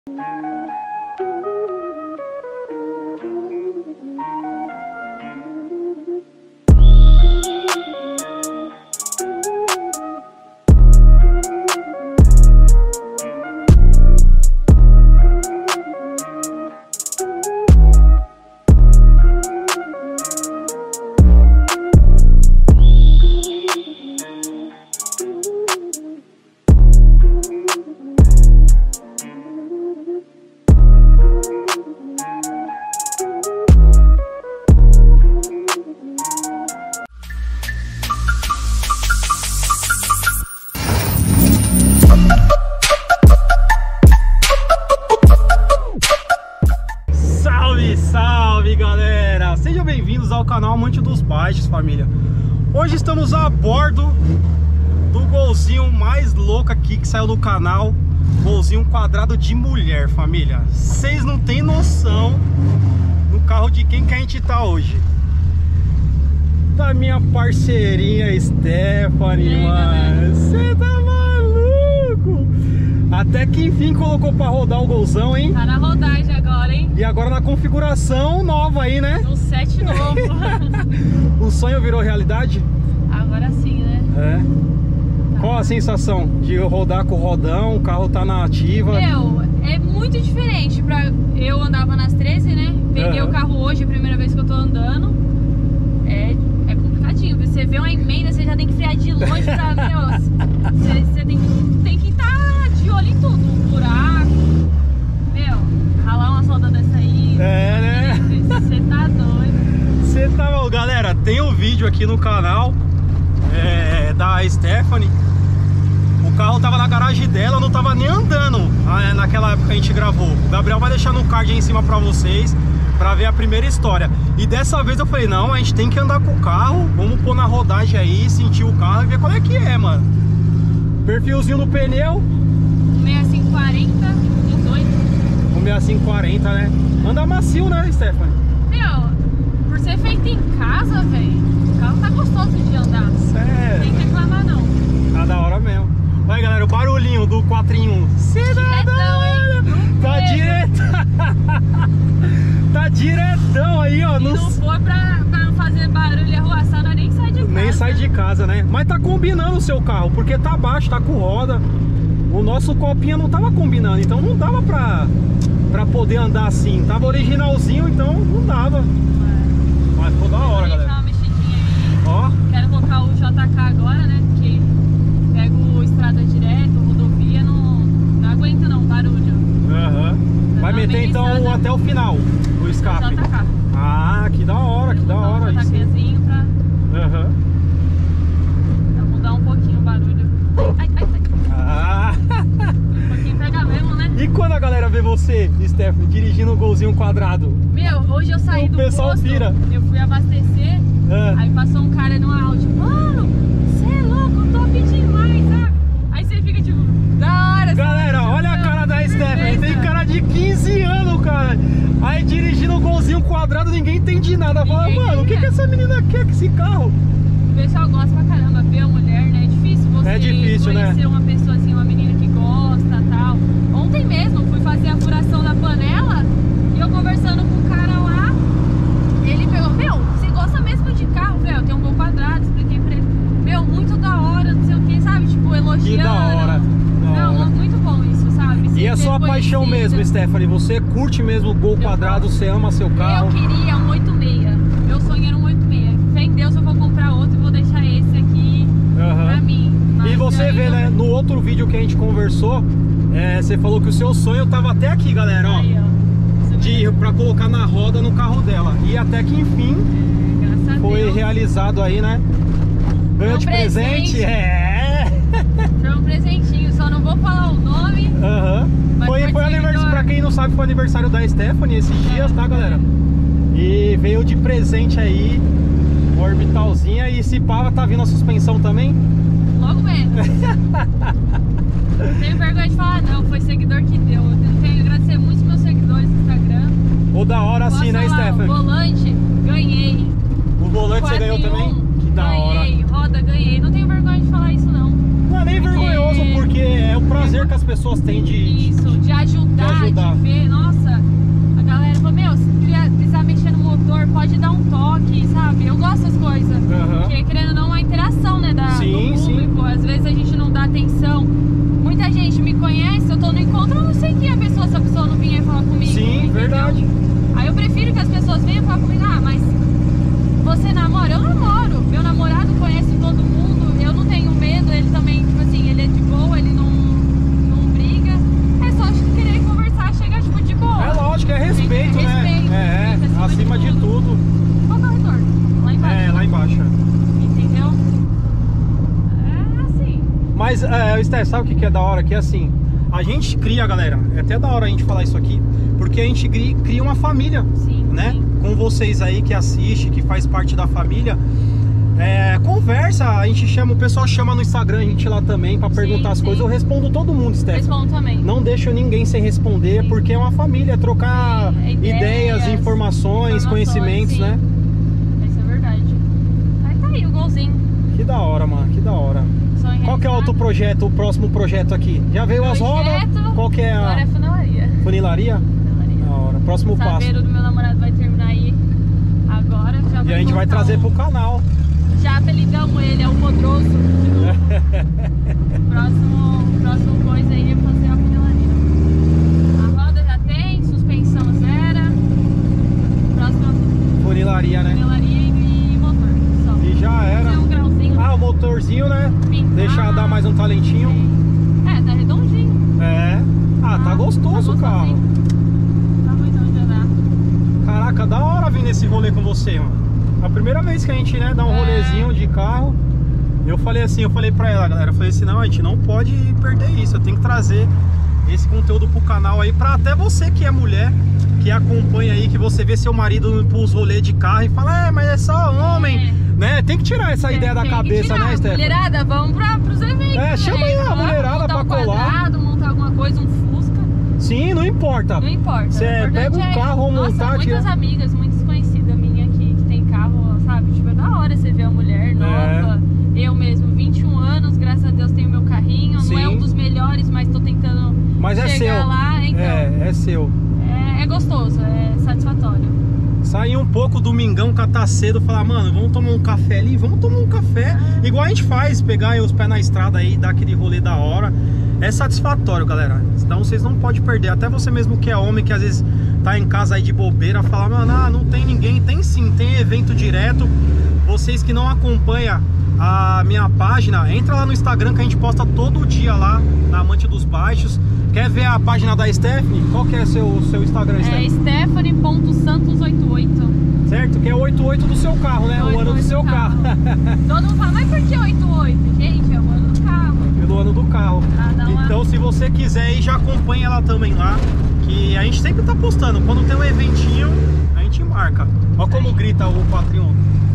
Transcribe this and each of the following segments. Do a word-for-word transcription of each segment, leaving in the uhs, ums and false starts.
Salve, salve galera! Sejam bem-vindos ao canal Amante dos Baixos, família. Hoje estamos a bordo do golzinho mais louco aqui que saiu do canal. Golzinho quadrado de mulher, família. Vocês não tem noção no carro de quem que a gente tá hoje. Da minha parceirinha Stephanie, mano. Você tá maluco? Até que enfim colocou pra rodar o golzão, hein? Tá na rodagem agora, hein? E agora na configuração nova aí, né? No set novo. O sonho virou realidade? Agora sim, né? É. Tá. Qual a sensação de rodar com o rodão, o carro tá na ativa? Meu, é muito diferente. Pra... Eu andava nas treze, né? Peguei uhum. o carro hoje, a primeira vez que eu tô andando. É, é complicadinho. Você vê uma emenda, você já tem que frear de longe pra... Meu, você, você tem que tem que estar de olho em tudo. Um buraco. Meu, ralar uma solda dessa aí. É, né? Você tá doido. Você tá... Galera, tem um vídeo aqui no canal é, da Stephanie. O carro tava na garagem dela, não tava nem andando naquela época que a gente gravou. O Gabriel vai deixar no card aí em cima pra vocês, pra ver a primeira história. E dessa vez eu falei, não, a gente tem que andar com o carro, vamos pôr na rodagem aí, sentir o carro e ver qual é que é, mano. Perfilzinho no pneu sessenta e cinco quarenta, dezoito. O sessenta e cinco quarenta, né? Anda macio, né, Stephanie? Meu, por ser feito em casa, velho, o carro tá gostoso de andar. Sério? Não tem que reclamar, não. Tá da hora mesmo. Vai, galera, o barulhinho do quatro em um. Diretão, hein? Tá direto. Tá diretão aí, ó. Se no... não for pra, pra não fazer barulho e arruaçar, nem sai de casa. Nem sai de casa, né? Mas tá combinando o seu carro, porque tá baixo, tá com roda. O nosso copinha não tava combinando, então não dava pra, pra poder andar assim. Tava originalzinho, então não dava. É. Mas ficou da hora, galera. Dar uma mexidinha aí. Ó. Quero colocar o J K agora, né? Porque pego estrada direto, rodovia, não, não aguento não, barulho. Aham. Uhum. Vai meter então estrada, até o final o escape. J K. Ah, que da hora, que da hora. Um JKzinho pra... Aham. Uhum. Pra mudar um pouquinho o barulho. Ai, ai, ai. Ah. Um pouquinho pega mesmo, né? E quando a galera vê você, Stephanie, dirigindo um golzinho quadrado? Meu, hoje eu saí o do pessoal posto, pira. Eu fui abastecer, ah. aí passou um cara no áudio. Mano, você é louco, top demais, sabe? Aí você fica tipo, da hora. Galera, olha a cara da Stephanie, tem cara de quinze anos, cara. Aí dirigindo um golzinho quadrado, ninguém entende nada. Fala, ninguém mano, o que, que essa menina quer com esse carro? O pessoal gosta pra caramba, ver a mulher, né? É difícil você é difícil, conhecer né? uma pessoa assim, uma menina que gosta e tal. Ontem mesmo, fui fazer a furação da panela e eu conversando com o cara lá, ele pegou, meu, você gosta mesmo de carro? Velho, eu tenho um gol quadrado, expliquei pra ele. Meu, muito da hora, não sei o que, sabe? Tipo, elogiando. Que da hora. Da não, hora. Muito bom isso, sabe? E é sua paixão mesmo, Stephanie. Você curte mesmo o gol quadrado, você ama seu carro. Eu queria um oito seis. Meu sonho era um oito seis. Fé em Deus, eu vou comprar outro e vou deixar esse aqui uhum. pra mim. Mas e você vê, eu... né? No outro vídeo que a gente conversou, é, você falou que o seu sonho tava até aqui, galera, ó. Aí, ó. De, pra colocar na roda no carro dela. E até que enfim é, foi Deus. realizado aí, né? Ganhou de presente. presente. É. Foi um presentinho, só não vou falar o nome. Uhum. Foi, foi aniversário, pra quem não sabe, foi aniversário da Stephanie esses é. dias, tá, galera? E veio de presente aí o orbitalzinha. E se pava, tá vindo a suspensão também? Logo menos. Não tenho vergonha de falar não, foi seguidor que deu. Eu tenho que agradecer muito os meus seguidores no Instagram. Ou da hora assim, né, Stephanie? O volante, ganhei. O volante você ganhou também? Que da hora. Ganhei, roda, ganhei. Não tenho vergonha de falar isso não. Não é nem nem porque... vergonhoso, porque é o prazer que as pessoas têm de... Isso, de ajudar, de, ajudar. de ver. Nossa, a galera falou, meu, se precisar mexer no motor, pode dar um toque, sabe? Eu gosto dessas coisas. Uhum. Porque, querendo ou não, a interação, né, da, sim, do público. Sim. Às vezes a gente não dá atenção. Muita gente me conhece, eu tô no encontro, eu não sei quem é a pessoa, se a pessoa não vinha falar comigo. Sim, entendeu? verdade. Aí eu prefiro que as pessoas venham falar comigo, ah, mas você namora? Eu namoro. Meu namorado conhece todo mundo, eu não tenho medo, ele também, tipo assim, ele é de boa, ele não, não briga. É só acho que querer conversar, chegar tipo de boa. É lógico, é respeito, é, né? respeito, É, acima, acima de, de, de tudo. tudo. Qual é o retorno? Lá embaixo. É, lá embaixo. Entendeu? É assim. Mas, é, Steph, sabe o que que é da hora? Que é assim, a gente cria, galera, é até da hora a gente falar isso aqui, porque a gente cria uma família, sim, né? Sim. Com vocês aí que assiste, que faz parte da família. É, conversa, a gente chama, o pessoal chama no Instagram a gente lá também pra perguntar sim, as sim. coisas. Eu respondo todo mundo, Steph. Respondo também. Não deixo ninguém sem responder, sim. Porque é uma família, trocar sim, ideias, ideias, informações, informações conhecimentos, sim. né? Isso é verdade. Aí tá aí o golzinho. Que da hora, mano, que da hora. Qual que é o outro projeto, o próximo projeto aqui? Já veio projeto, as rodas? Qual que é a... Agora é funilaria. Funilaria? Funilaria. Da hora. Próximo passo. O saveiro do meu namorado vai terminar aí agora. Já e a gente vai trazer um... pro canal. Já apelidamos ele, é o Podroso. próximo, próximo coisa aí é fazer a funilaria. A roda já tem, suspensão zero. Próxima funilaria, né? Funilaria e motor. Só. E já era. Um grauzinho. Ah, o motorzinho, né? Pintar. Deixar dar mais um talentinho. É, tá redondinho. É. Ah, tá, tá gostoso o tá carro. Tá muito onde andar. Caraca, da hora vir nesse rolê com você, mano. A primeira vez que a gente, né, dá um é. rolezinho de carro. Eu falei assim, eu falei pra ela, galera, eu falei assim, não, a gente não pode perder isso. Eu tenho que trazer esse conteúdo pro canal aí, pra até você que é mulher, que acompanha aí, que você vê seu marido pros rolês de carro e fala, é, mas é só homem, é. né? Tem que tirar essa tem, ideia da cabeça, né, Stephanie? Mulherada, vamos pra, pros eventos. É, chama aí a mulherada pra um colar. Quadrado, montar alguma coisa, um Fusca. Sim, não importa. Não importa. Você pega um carro ou montar, nossa, muitas tira... amigas, muitas conhecidas minhas aqui que tem carro, sabe? Tipo, é da hora você ver a mulher nova. É. Eu mesmo, vinte e um anos, graças a Deus tenho meu carrinho. Sim. Não é um dos melhores, mas tô tentando mas é chegar seu. lá. Então, é, é seu. É, é gostoso, é satisfatório. Sair um pouco domingão, catar cedo, falar, mano, vamos tomar um café ali, vamos tomar um café. Ah. Igual a gente faz, pegar os pés na estrada aí, dar aquele rolê da hora. É satisfatório, galera. Então vocês não podem perder. Até você mesmo que é homem, que às vezes tá em casa aí de bobeira, fala, mano, ah, não tem ninguém. Tem sim, tem evento direto. Vocês que não acompanham a minha página, entra lá no Instagram que a gente posta todo dia lá, na Amante dos Baixos. Quer ver a página da Stephanie? Qual que é o seu, seu Instagram, Stephanie? É stephanie ponto santos oitenta e oito. Certo? Que é o oitenta e oito do seu carro, né? O ano do seu carro. carro. Todo mundo fala, mas por que oitenta e oito? Gente, é o ano do carro. Pelo ano do carro. Ah, então, uma... se você quiser aí, já acompanha ela também lá. Que a gente sempre tá postando. Quando tem um eventinho, a gente marca. Olha como aí grita o Patreon.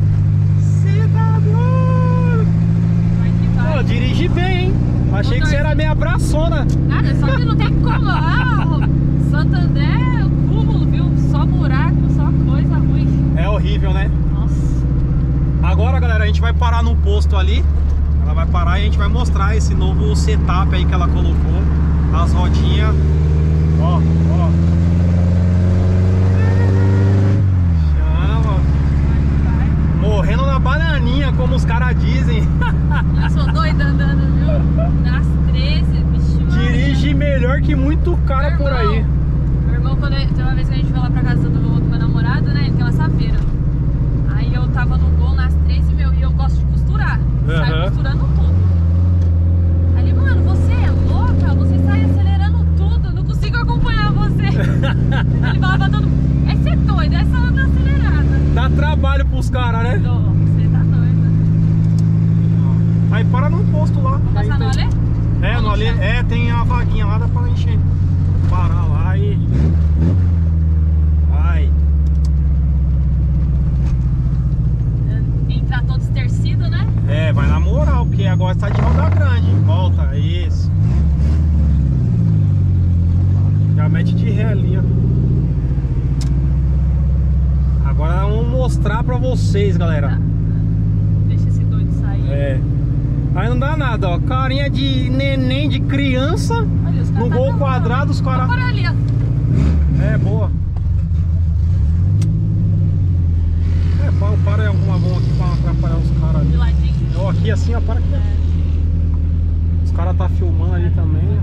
C W! Vai que vai. Pô, dirige bem, hein? Achei que você era meio abraçona. Nada, só que não tem como. Ah, Santo André, o cúmulo, viu? Só buraco, só coisa ruim. É horrível, né? Nossa. Agora, galera, a gente vai parar no posto ali. Ela vai parar e a gente vai mostrar esse novo setup aí que ela colocou. As rodinhas. Ó, ó. Chama. Morrendo na bananinha, como os caras dizem. Eu sou doida andando, viu? Nas treze, bicho. Dirige melhor que muito cara meu por irmão, aí. Meu irmão, quando eu, tem uma vez que a gente foi lá pra casa do, do meu namorado, né? Ele tem uma saveira. Aí eu tava no Gol nas treze, meu, e eu gosto de costurar. Uhum. Sai costurando tudo. Ali, mano, você é louca? Você sai acelerando tudo, não consigo acompanhar você. Ele falava todo. É ser doido, essa anda acelerada. Dá trabalho pros caras, né? Tô, você tá doido. Aí para no posto lá. Vamos passar no Alê? É, no Alê, é, tem a vaguinha lá, dá pra encher. Parar lá e... Vai. Entrar todo estercido, né? É, vai na moral, porque agora tá de roda grande. Volta, isso. Já mete de ré ali, ó. Agora vamos mostrar pra vocês, galera. Tá. Deixa esse doido sair. É. Aí não dá nada, ó. Carinha de neném, de criança. Olha, os no tá gol quadrado, os caras... Para ali, ó. É, boa. É, para, para é alguma bomba aqui pra atrapalhar os caras ali. De ladinho. Ó, aqui assim, ó, para aqui. É. Os caras tá filmando ali também.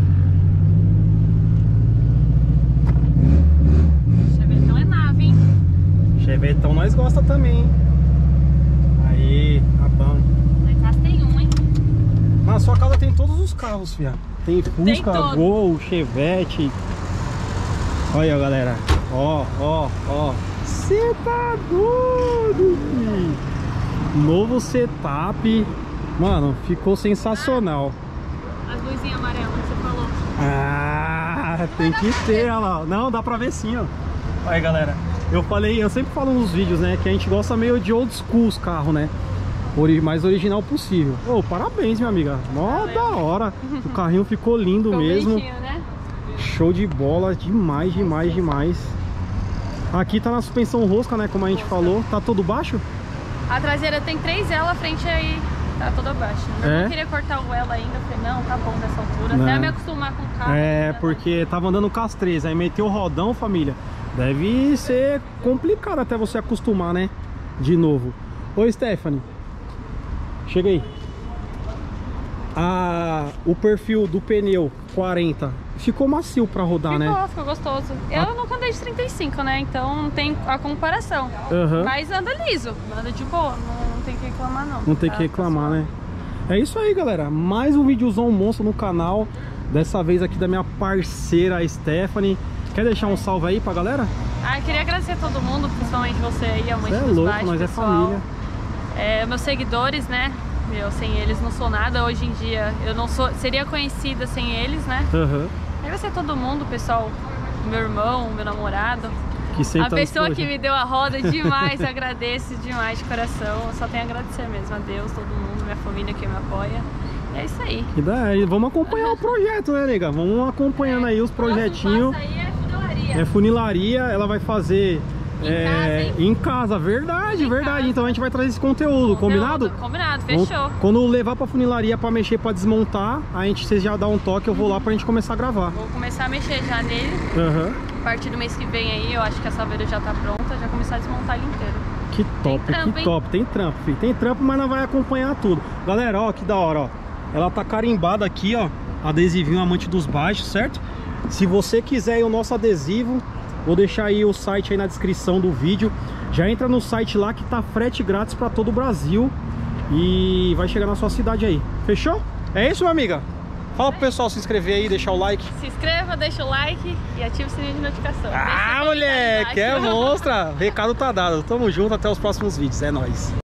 Chevetão é nave, hein? Chevetão nós gosta também, hein? Aí, tá bom. Na casa tem um, hein? Na sua casa tem todos os carros, filha. Tem Fusca, todo. Gol, Chevette. Olha, galera. Ó, ó, ó. Você tá doido, filho. Novo setup. Mano, ficou sensacional. As luzinhas amarelas que você falou. Ah, tem que ter, olha lá. Não, dá pra ver sim, ó. Aí, galera. Eu falei, eu sempre falo nos vídeos, né, que a gente gosta meio de old school os carros, né? Ori mais original possível. Ô, oh, parabéns, minha amiga. Mó da hora. O carrinho ficou lindo ficou mesmo. Bonitinho, né? Show de bola. Demais, demais, demais. Aqui tá na suspensão rosca, né? Como a gente rosca. falou. Tá todo baixo? A traseira tem três ela, a frente aí tá toda baixa. Eu é? não queria cortar o ela ainda. Eu falei, não, tá bom nessa altura. Não. Até me acostumar com o carro. É, né? porque tava andando com as três. Aí meteu o rodão, família. Deve ser complicado até você acostumar, né? De novo. Oi, Stephanie. Chega aí. Ah, o perfil do pneu quarenta ficou macio pra rodar, ficou, né? Ficou gostoso. Eu ah. nunca andei de trinta e cinco, né? Então não tem a comparação. Uhum. Mas anda liso, anda de boa. Não, não tem que reclamar, não. Não tem tá, que reclamar, tá né? É isso aí, galera. Mais um videozão monstro no canal. Dessa vez aqui da minha parceira Stephanie. Quer deixar um salve aí pra galera? Ah, eu queria agradecer a todo mundo, principalmente você aí, a mãe dos louco, baixos, nós pessoal. É família. É, meus seguidores, né? Eu sem eles não sou nada. Hoje em dia eu não sou, seria conhecida sem eles, né? Uhum. Agradecer a todo mundo, pessoal, meu irmão, meu namorado, que a pessoa que me deu a roda demais, agradeço demais de coração. Eu só tenho a agradecer mesmo a Deus, todo mundo, minha família que me apoia. É isso aí. E daí, vamos acompanhar o projeto, né, nega? Vamos acompanhando é. aí os projetinhos. Aí é funilaria. É funilaria, ela vai fazer em, é, casa, em casa, verdade, em verdade. Casa. Então a gente vai trazer esse conteúdo, conteúdo, combinado? Combinado, fechou. Quando levar pra funilaria pra mexer, pra desmontar, a gente, vocês já dá um toque, eu vou lá pra gente começar a gravar. Vou começar a mexer já nele. Uhum. A partir do mês que vem aí, eu acho que a saveira já tá pronta, já começar a desmontar ele inteiro. Que top, trampo, que hein? top. Tem trampo, filho. Tem trampo, mas não vai acompanhar tudo. Galera, ó, que da hora, ó. Ela tá carimbada aqui, ó. Adesivinho Amante dos Baixos, certo? Se você quiser aí o nosso adesivo, vou deixar aí o site aí na descrição do vídeo. Já entra no site lá que tá frete grátis pra todo o Brasil. E vai chegar na sua cidade aí. Fechou? É isso, minha amiga? Fala pro pessoal se inscrever aí, deixar o like. Se inscreva, deixa o like e ativa o sininho de notificação. Ah, moleque, é monstra. Recado tá dado. Tamo junto, até os próximos vídeos. É nóis.